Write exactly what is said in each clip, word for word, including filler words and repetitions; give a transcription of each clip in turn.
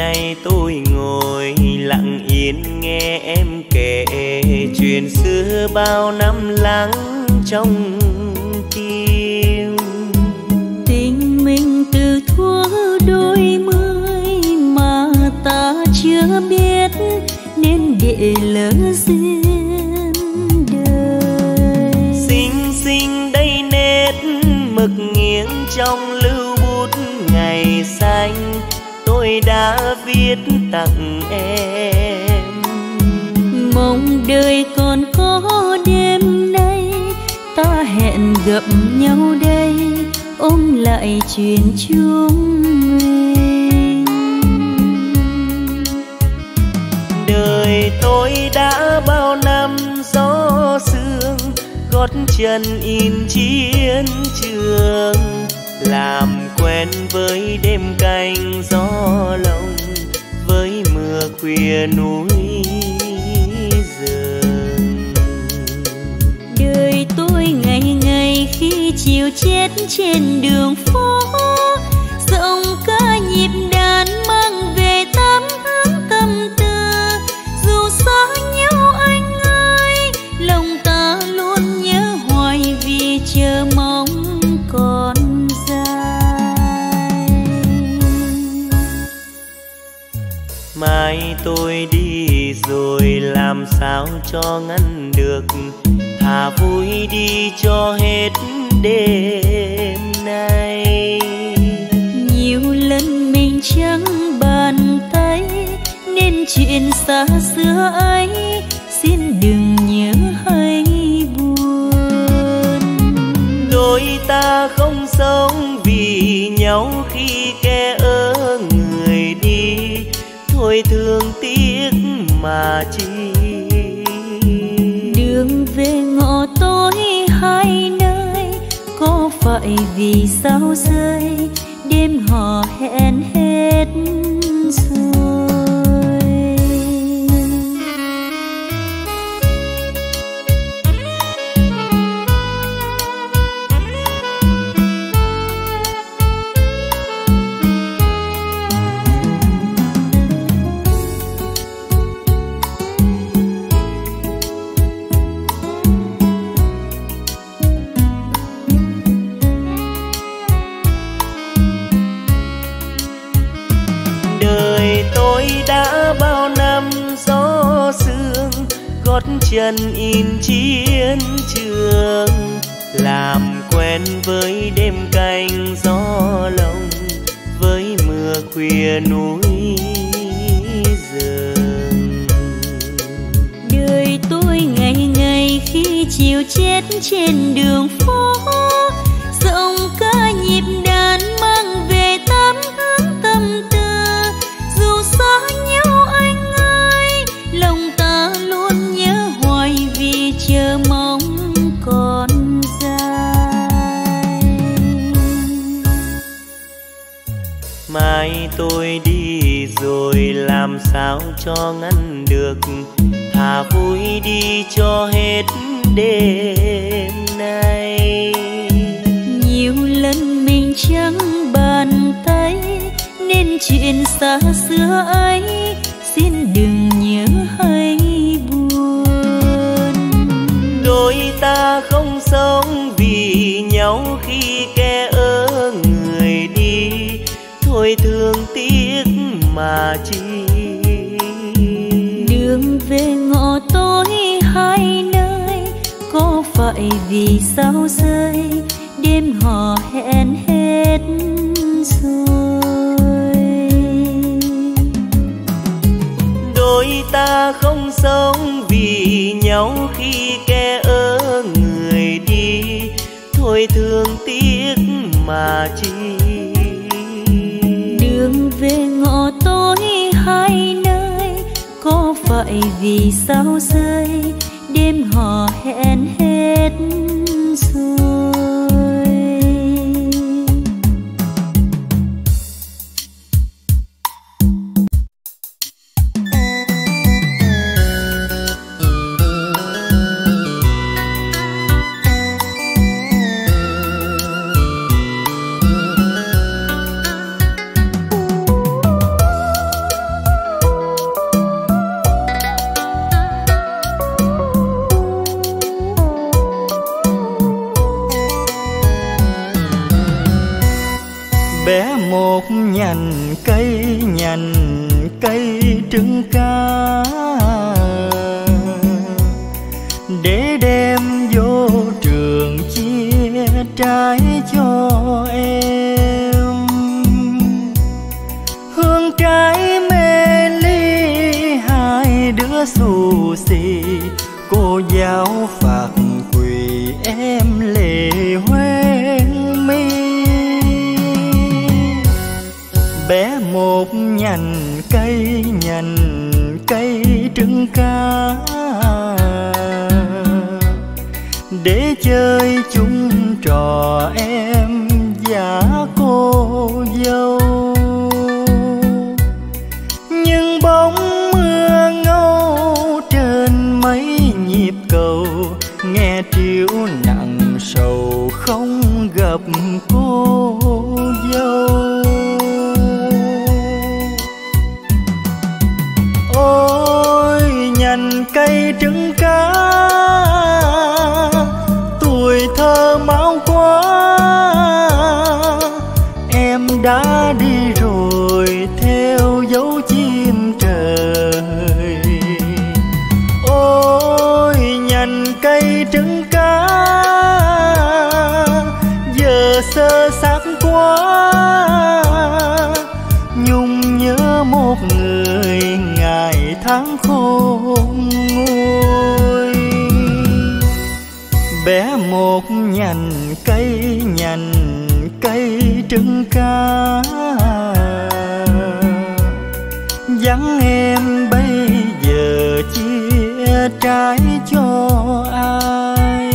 nay tôi ngồi lặng yên nghe em kể chuyện xưa bao năm lắng trong tim. Tình mình từ thuở đôi mươi mà ta chưa biết nên để lỡ duyên đời. Xinh xinh đây nét mực nghiêng trong lưu bút ngày xanh tôi đã viết tặng em. Mong đời còn có đêm nay ta hẹn gặp nhau đây ôm lại chuyện chung mình. Đời tôi đã bao năm gió sương gót chân in chiến trường, làm quen với đêm canh gió lộng với mưa khuya núi rừng. Đời tôi ngày ngày khi chiều chết trên đường phố giọng ca nhịp đàn mang về tám hướng tâm tư. Dù xa nhau anh ơi lòng ta luôn nhớ hoài vì chờ mong còn dài. Mai tôi đi rồi làm sao cho ngăn được, thà vui đi cho hết đêm nay. Nhiều lần mình chẳng bàn tay nên chuyện xa xưa ấy xin đừng nhớ hay buồn. Đôi ta không sống vì nhau khi kẻ ở người đi, thôi thương tiếc mà chi. Đường về ngõ tối hai nơi có phải vì sao rơi đêm hò hẹn hết rồi. Đã bao năm gió sương gót chân in chiến trường, làm quen với đêm canh gió lộng với mưa khuya núi rừng. Đời tôi ngày ngày khi chiều chết trên đường phố giọng ca nhịp đàn mang về tám hướng tâm tư. Dù xa nhau anh ơi lòng ta luôn nhớ hoài vì chờ mong còn dài. Mai tôi đi rồi làm sao cho ngăn được, thà vui đi cho hết đêm nay. Nhiều lần mình chẳng bàn tay nên chuyện xa xưa ấy xin đừng nhớ hay buồn. Đôi ta không sống vì nhau khi kẻ ở người đi, thôi thương tiếc mà chi. Đường về ngõ tối hai nơi có phải vì sao rơi đêm hò hẹn hết rồi. Đôi ta không sống vì nhau khi kẻ ở người đi, thôi thương tiếc mà chi. Đường về ngõ tối hai nơi có phải vì sao rơi đêm hò hẹn hết rồi. trứng cá để đem vô trường chia trái cho em. Hương trái mê ly hai đứa xù xì, cô giáo phạt quỳ em lệ hoen mi. Bé một nhành cây nhành cây trứng cá để chơi chung trò em và cô dâu. Nhưng bóng mưa ngâu trên mấy nhịp cầu, nghe triểu nặng sầu không gặp cô dâu. Ôi nhành cây trứng cá, tuổi thơ máu quá, em đã đi rồi theo dấu chim trời. Ôi nhành cây trứng cá, giờ sơ xác quá, nhung nhớ một người ngày tháng khôn nguôi. Bé một nhành cây nhành cây trứng cá, vắng em bây giờ chia trái cho ai.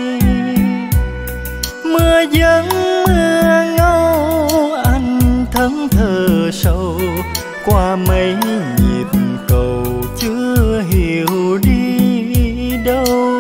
Mưa vẫn mưa ngâu anh thẫn thờ sầu, qua mấy nhịp cầu chưa hiểu đi đâu.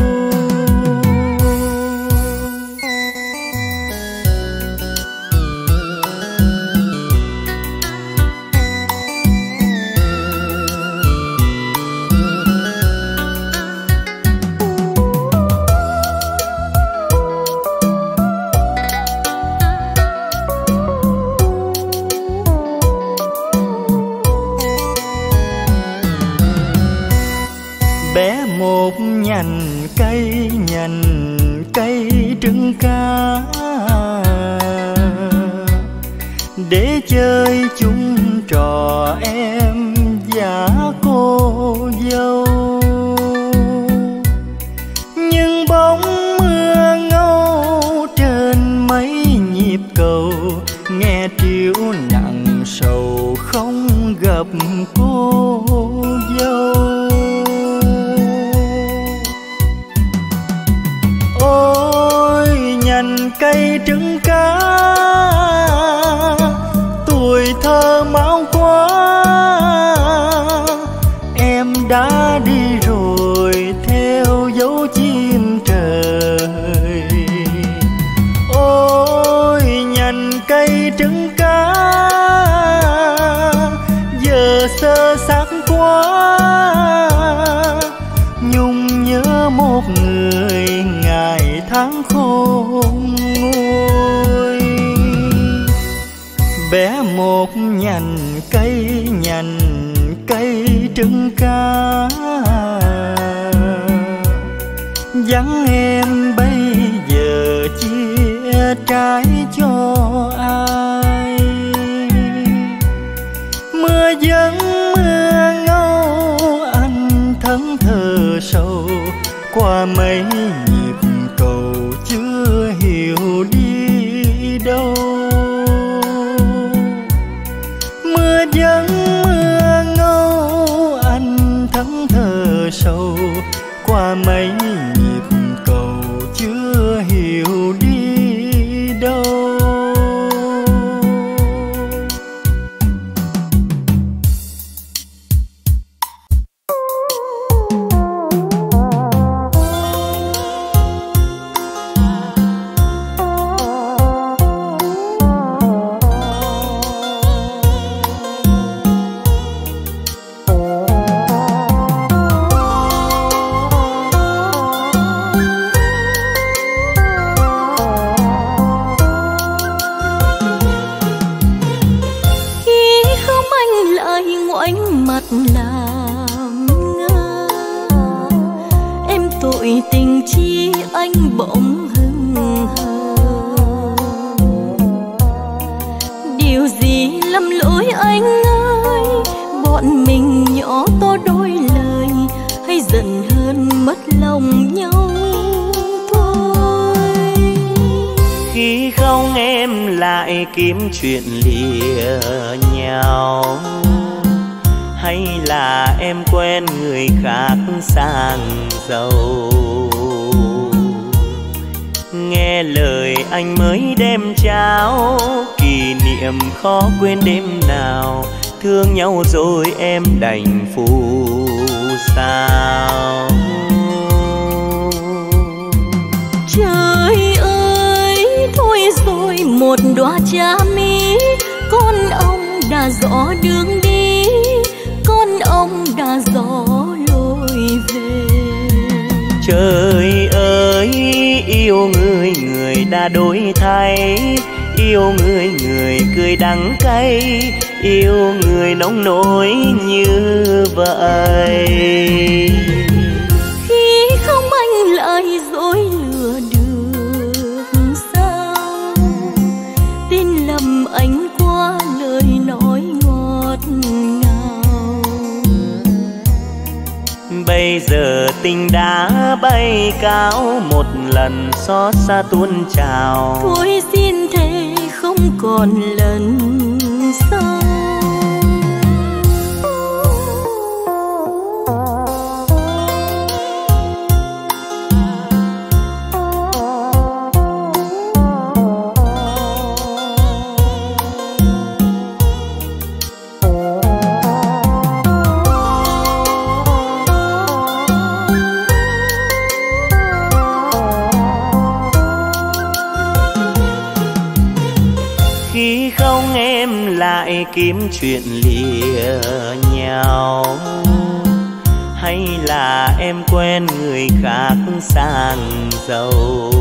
Bé một nhành cây nhành cây trứng cá để chơi chung trò em và cô dâu. Nhưng bóng mưa ngâu trên mấy nhịp cầu, nghe triểu nặng sầu không gặp cô dâu. Ôi nhành cây trứng cá, tuổi thơ máu quá, em đã đi rồi theo dấu chim trời. Ôi nhành cây trứng cá, giờ sơ xác quá, nhung nhớ một người ngày tháng khôn nguôi. Bé một nhành cây nhành cây trứng cá, vắng em bây giờ chia trái cho ai. Mưa vẫn mưa ngâu anh thẫn thờ sầu, qua mấy nhịp cầu chưa hiểu đi đâu. Mưa vẫn mưa ngâu anh thẫn thờ sầu, qua mấy nhịp cầu chưa hiểu đi đâu. mặt làm ngơ. Em tội tình chi anh bỗng hững hờ. Điều gì lầm lỗi anh ơi, bọn mình nhỏ to đôi lời, hay giận hơn mất lòng nhau thôi. Khi không em lại kiếm chuyện lìa nhau, hay là em quen người khác sang giàu. Nghe lời anh mới đem trao, kỷ niệm khó quên đêm nào. Thương nhau rồi em đành phù sao. Trời ơi, thôi rồi một đóa cha mỹ, con ông đã rõ đường đi, con ông đã rõ lối về. Trời ơi, yêu người người đã đổi thay, yêu người người cười đắng cay, yêu người nông nổi như vậy. Khi không anh lại dối lừa được sao, tin lầm anh qua lời nói ngọt ngào. Bây giờ tình đã bay cao, một lần xót xa tuôn trào. Thôi xin thề không còn lần sau. Lại kiếm chuyện lìa nhau, hay là em quen người khác sang giàu.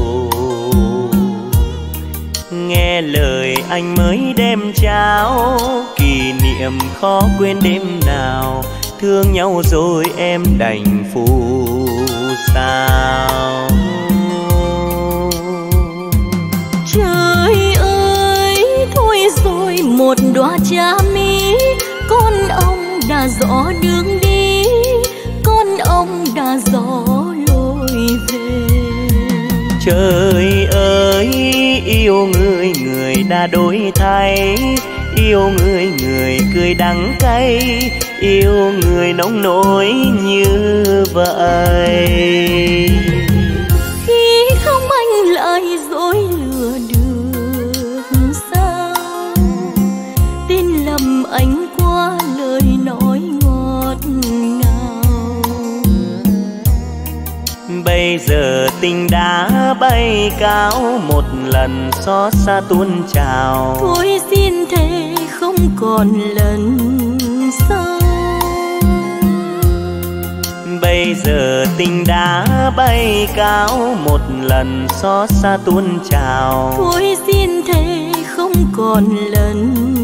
Nghe lời anh mới đem trao, kỷ niệm khó quên đêm nào. Thương nhau rồi em đành phù sao. Trời ơi, thôi rồi một đóa cha mỹ, con ông đã rõ đường đi, con ông đã rõ lối về. Trời ơi, yêu người người đã đổi thay, yêu người người cười đắng cay, yêu người nông nổi như vậy. Khi không anh lại dối lừa được sao, tin lầm anh qua lời nói ngọt ngào. Bây giờ tình đã bay cao, một lần xót xa tuôn trào. Thôi xin thề không còn lần sau. Bây giờ tình đã bay cao, một lần xót xa tuôn trào. Thôi xin thề không còn lần